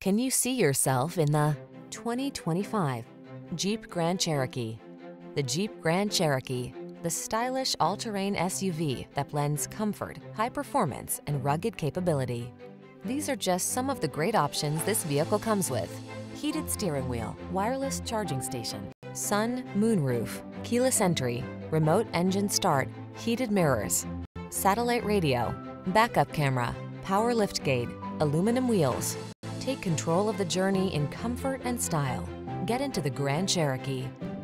Can you see yourself in the 2025 Jeep Grand Cherokee? The Jeep Grand Cherokee, the stylish all-terrain SUV that blends comfort, high performance, and rugged capability. These are just some of the great options this vehicle comes with: heated steering wheel, wireless charging station, sun, moonroof, keyless entry, remote engine start, heated mirrors, satellite radio, backup camera, power liftgate, aluminum wheels. Take control of the journey in comfort and style. Get into the Grand Cherokee.